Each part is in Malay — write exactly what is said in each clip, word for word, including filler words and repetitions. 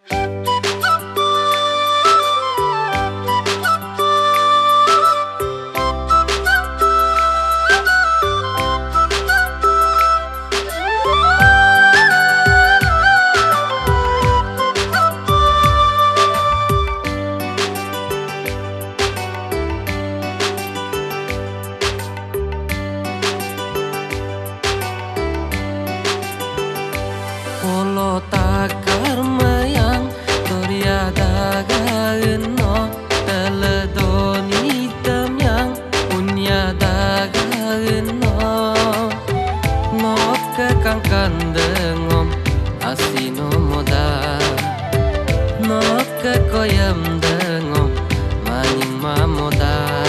Polo takar mayang toriada gaeno teledoni temyang punya gaeno Noké Ka kandengom asino moda Noké koyam dengom maning mamoda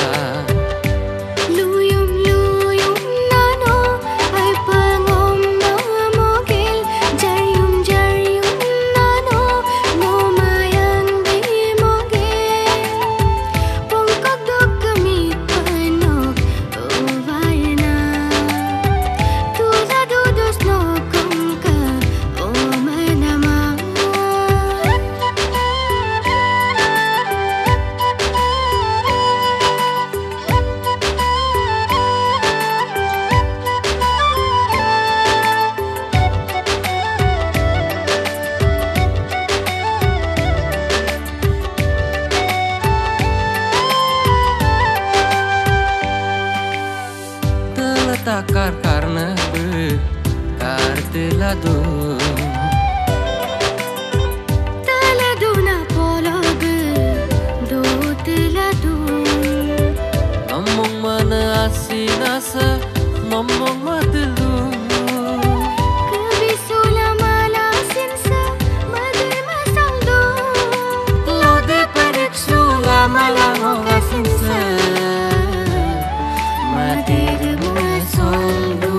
takar karena bekar teladu teladu na polo be do teladu ngomong mana asinasa ngomong matelu kebisula malasinsa madir masaldo lode periksula malango kasinsa madir masaldo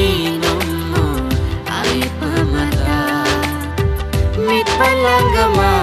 Palangga